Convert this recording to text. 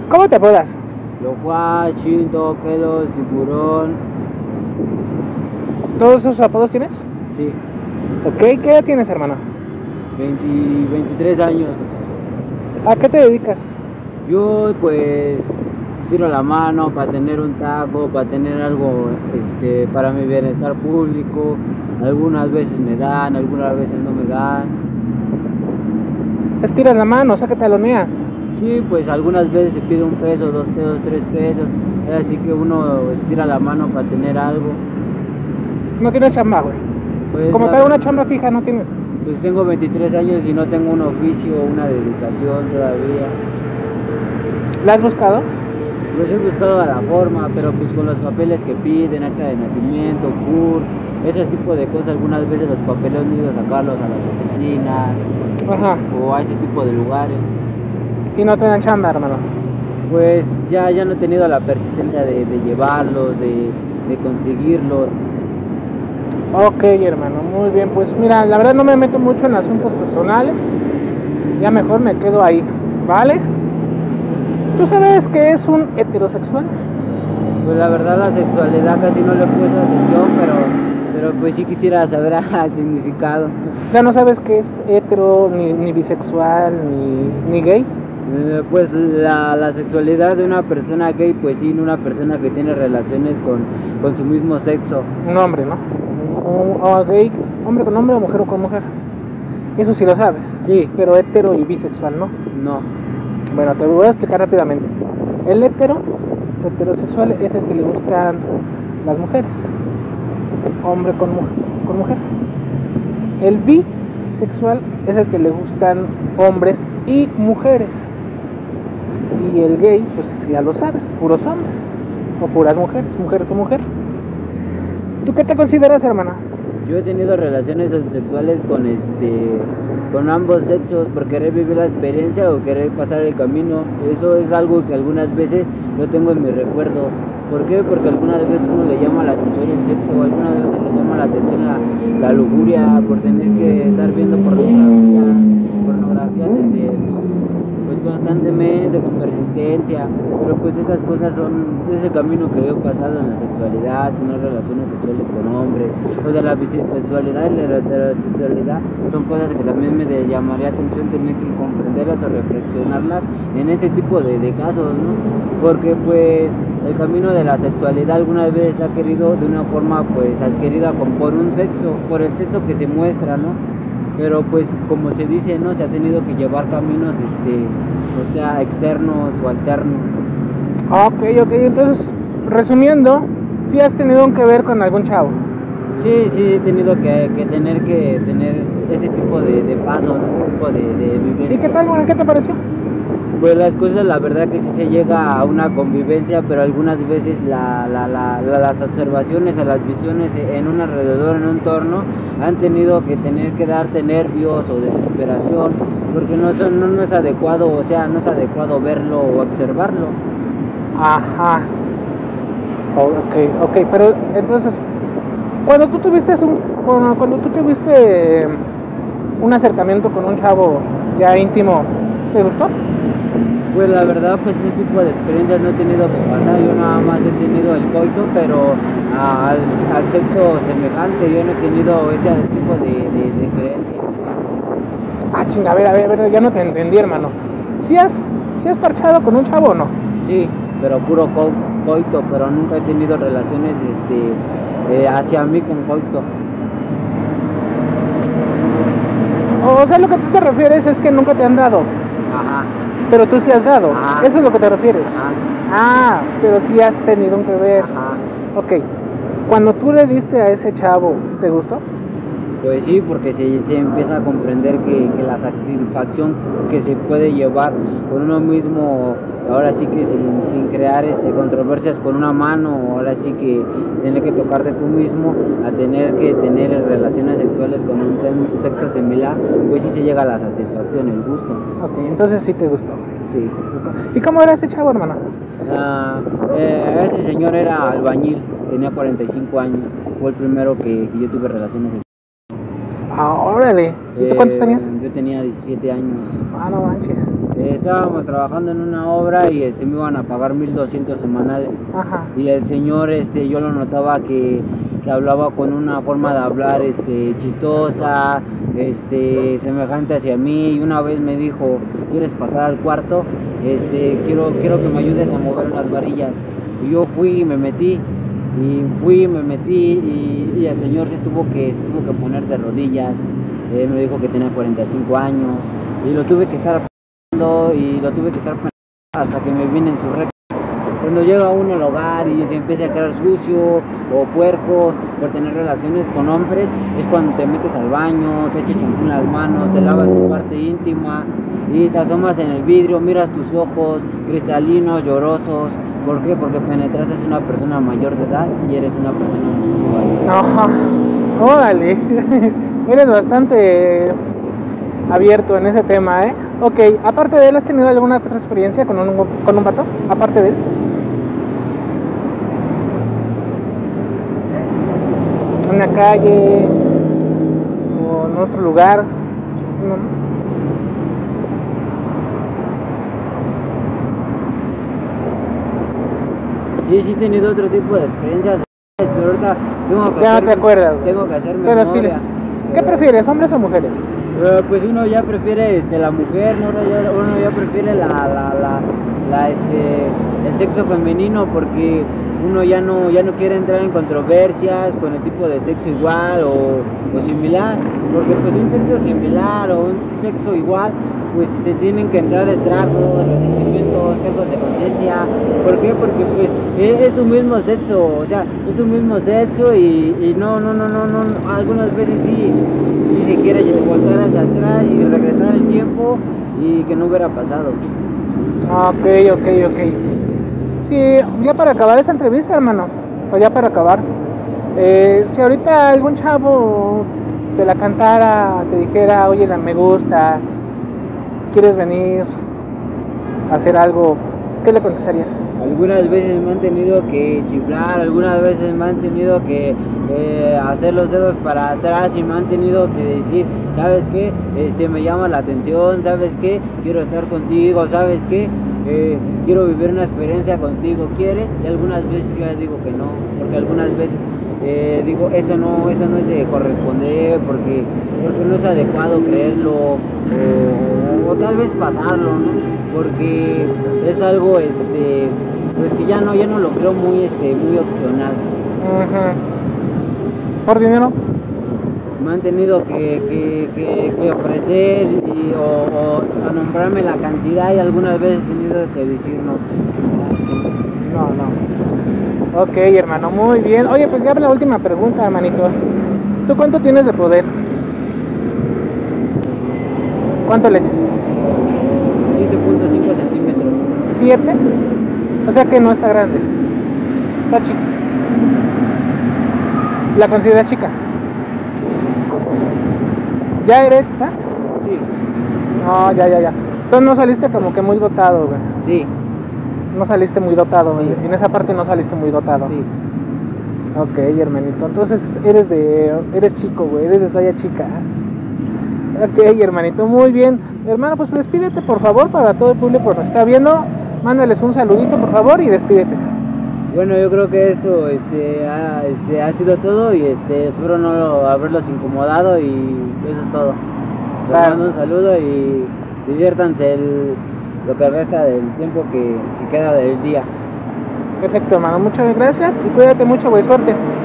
¿Cómo te apodas? Lojuá, Chinto, Pelos, Tiburón. ¿Todos esos apodos tienes? Sí, Ok, ¿qué edad tienes, hermano? 23 años. ¿A qué te dedicas? Yo pues tiro la mano para tener un taco, para tener algo para mi bienestar público. Algunas veces me dan, algunas veces no me dan. Estiras la mano, o sea que taloneas. Sí, pues algunas veces se pide 1 peso, 2 pesos, 3 pesos. Así que uno estira la mano para tener algo. No tienes chamba, güey. Pues, Como tal, una chamba fija no tienes. Pues tengo 23 años y no tengo un oficio, una dedicación todavía. ¿La has buscado? Pues he buscado a la forma, pero pues con los papeles que piden, acta de nacimiento, CUR, ese tipo de cosas, algunas veces los papeles no he ido a sacarlos a las oficinas. Ajá. O a ese tipo de lugares. Y no te dan chamba, hermano. Pues ya no he tenido la persistencia de llevarlos, de conseguirlos. Ok, hermano, muy bien. Pues mira, la verdad no me meto mucho en asuntos personales. Ya mejor me quedo ahí, ¿vale? ¿Tú sabes qué es un heterosexual? Pues la verdad la sexualidad casi no le he puesto atención, pero pues sí quisiera saber el significado. Ya no sabes qué es hetero, ni bisexual, ni gay. Pues la sexualidad de una persona gay, pues sí, una persona que tiene relaciones con su mismo sexo. Un hombre, ¿no? O gay, hombre con hombre o mujer con mujer. Eso sí lo sabes. Sí. Pero hetero y bisexual, ¿no? No. Bueno, te voy a explicar rápidamente. El heterosexual es el que le gustan las mujeres. Hombre con mujer. El bisexual es el que le gustan hombres y mujeres. Y el gay, pues ya lo sabes, puros hombres. O puras mujeres, mujer con mujer. ¿Tú qué te consideras, hermana? Yo he tenido relaciones sexuales con ambos sexos por querer vivir la experiencia o querer pasar el camino. Eso es algo que algunas veces no tengo en mi recuerdo. ¿Por qué? Porque algunas veces uno le llama la atención el sexo, algunas veces le llama la atención la lujuria por tener que estar viendo pornografía desde pues constantemente, con persistencia. Pero pues esas cosas son ese camino que he pasado en la sexualidad, tener relaciones sexuales con hombres, o de la bisexualidad y la heterosexualidad son cosas que también me llamaría atención tener que comprenderlas o reflexionarlas en este tipo de casos, ¿no? Porque pues el camino de la sexualidad algunas veces se ha querido de una forma pues adquirida por el sexo que se muestra, ¿no? Pero pues como se dice, no se ha tenido que llevar caminos o sea, externos o alternos. Ok, entonces resumiendo, ¿sí has tenido un que ver con algún chavo? Sí, he tenido que tener ese tipo de pasos, ese tipo de vivencia. ¿Y qué tal, bueno, qué te pareció? Pues las cosas, la verdad que sí se llega a una convivencia, pero algunas veces las observaciones o las visiones en un alrededor, en un entorno, han tenido que tener que darte nervios o desesperación, porque no es adecuado, o sea, no es adecuado verlo o observarlo. Ajá. Ok, pero entonces, cuando tú tuviste un acercamiento con un chavo ya íntimo, ¿te gustó? Pues la verdad, pues ese tipo de experiencias no he tenido que pasar. Yo nada más he tenido el coito, pero al sexo semejante yo no he tenido ese tipo de creencias. Ah, chinga, a ver, ya no te entendí, hermano. ¿Sí has parchado con un chavo o no? Sí, pero puro coito, pero nunca he tenido relaciones hacia mí con coito. O sea, lo que tú te refieres es que nunca te han dado. Ajá. Pero tú sí has dado. Ajá. Eso es lo que te refieres. Ajá. Ah, pero sí has tenido un que ver. Ajá. Ok. Cuando tú le diste a ese chavo, ¿te gustó? Pues sí, porque se empieza a comprender que la satisfacción que se puede llevar con uno mismo, ahora sí que sin crear controversias con una mano, ahora sí que tener que tocarte tú mismo, a tener que tener relaciones sexuales con un sexo similar, pues sí se llega a la satisfacción, el gusto. Ok, entonces sí te gustó. Sí. ¿Te gustó? ¿Y cómo era ese chavo, hermana? Este señor era albañil, tenía 45 años, fue el primero que yo tuve relaciones sexuales. Ah, órale. ¿Y tú cuántos tenías? Yo tenía 17 años. Ah, no manches. Estábamos trabajando en una obra y me iban a pagar 1,200 semanales. Ajá. Y el señor, yo lo notaba que hablaba con una forma de hablar chistosa, semejante hacia mí. Y una vez me dijo, ¿quieres pasar al cuarto? Quiero que me ayudes a mover unas varillas. Y yo fui y me metí. Y el señor se tuvo que poner de rodillas. Me dijo que tenía 45 años y lo tuve que estar hasta que me vine en su recta. Cuando llega uno al hogar y se empieza a quedar sucio o puerco por tener relaciones con hombres, es cuando te metes al baño, te echas champú en las manos, te lavas tu parte íntima y te asomas en el vidrio, miras tus ojos cristalinos, llorosos. ¿Por qué? Porque penetraste a una persona mayor de edad y eres una persona homosexual. Ajá. Órale. Eres bastante abierto en ese tema, ¿eh? Ok, aparte de él, ¿has tenido alguna otra experiencia con un vato? Aparte de él. ¿En la calle? ¿O en otro lugar? No. Sí, he tenido otro tipo de experiencias, pero ahorita Ya no te acuerdas. Tengo que hacerme pero memoria. Sí. ¿Qué prefieres, hombres o mujeres? Pues uno ya prefiere la mujer, ¿no? Uno ya prefiere el sexo femenino porque uno ya no quiere entrar en controversias con el tipo de sexo igual o similar, porque pues un sexo similar o un sexo igual pues te tienen que entrar estragos, resentimientos, cargos de conciencia. ¿Por qué? Porque pues es tu mismo sexo, o sea, es tu mismo sexo y no, algunas veces sí se quiere voltar hacia atrás y regresar el tiempo y que no hubiera pasado. Ok. Sí, ya para acabar esta entrevista, hermano, pues ya para acabar, si ahorita algún chavo te la cantara, te dijera, oye, me gustas, ¿quieres venir a hacer algo? ¿Qué le contestarías? Algunas veces me han tenido que chiflar, algunas veces me han tenido que hacer los dedos para atrás y me han tenido que decir, ¿sabes qué? Me llama la atención, ¿sabes qué? Quiero estar contigo, ¿sabes qué? Quiero vivir una experiencia contigo, ¿quieres? Y algunas veces yo ya digo que no, porque algunas veces digo, eso no es de corresponder, porque no es adecuado creerlo, o tal vez pasarlo, ¿no? Porque es algo pues que ya no lo creo muy opcional. ¿Por dinero? Me han tenido que ofrecer o a nombrarme la cantidad y algunas veces he tenido que decir no. No. Ok, hermano, muy bien. Oye, pues ya la última pregunta, hermanito. ¿Tú cuánto tienes de poder? ¿Cuánto le echas? 7.5 centímetros. ¿7? O sea que no está grande. Está chica. ¿La consideras chica? ¿Ya erecta? Sí. No, ya. Entonces no saliste como que muy dotado, güey. Sí. No saliste muy dotado, Sí. En esa parte no saliste muy dotado. Sí. Ok, hermanito. Entonces eres chico, güey. Eres de talla chica. Ok, hermanito, muy bien. Hermano, pues despídete, por favor, para todo el público que nos está viendo. Mándales un saludito, por favor, y despídete. Bueno, yo creo que esto ha sido todo y espero no haberlos incomodado y eso es todo. Les Claro. mando un saludo y diviértanse lo que resta del tiempo que queda del día. Perfecto, hermano. Muchas gracias y cuídate mucho, güey. Suerte.